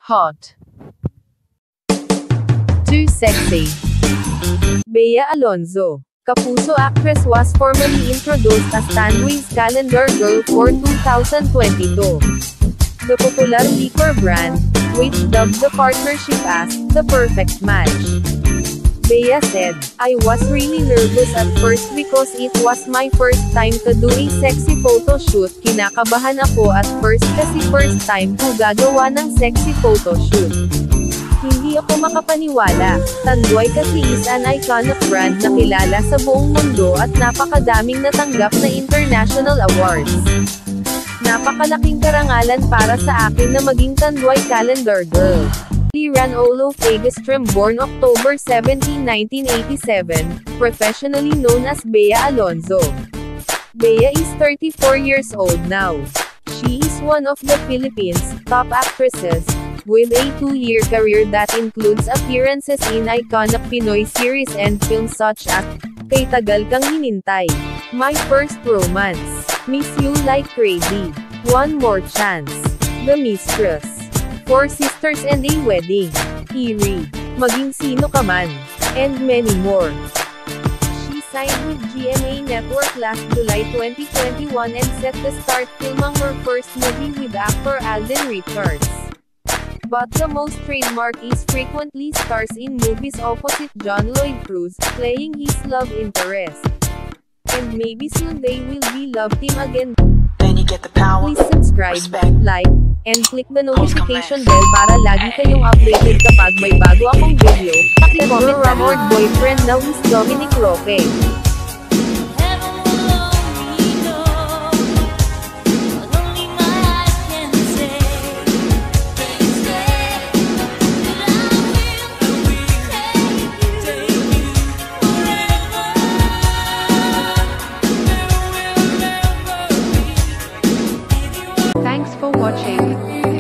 Hot. Too sexy. Bea Alonzo, Kapuso actress was formally introduced as Tanduay's calendar girl for 2022. The popular liquor brand, which dubbed the partnership as the perfect match. Bea said, "I was really nervous at first because it was my first time to do a sexy photo shoot. Kinakabahan ako at first kasi first time ko gagawa ng sexy photo shoot. Hindi ako makapaniwala. Tanduay kasi is an iconic brand na kilala sa buong mundo at napakadaming natanggap na international awards. Napakalaking karangalan para sa akin na maging Tanduay calendar girl." Liran Olo Fagestrom, born October 17, 1987, professionally known as Bea Alonzo. Bea is 34 years old now. She is one of the Philippines' top actresses, with a 2-year career that includes appearances in iconic Pinoy series and films such as Kay Tagal Kang Hinintay, My First Romance, Miss You Like Crazy, One More Chance, The Mistress, Four Sisters and a Wedding, Eerie, Maging Sino Ka Man, and many more. She signed with GMA Network last July 2021 and set to start filming her first movie with actor Alden Richards. But the most trademark is frequently stars in movies opposite John Lloyd Cruz, playing his love interest. And maybe soon they will be love team again. Then you get the power, Please subscribe, respect, like, and click the notification bell para lagi kayong updated kapag may bago akong video. Paki-comment na her boyfriend now is Dominic Roque. Thanks for watching.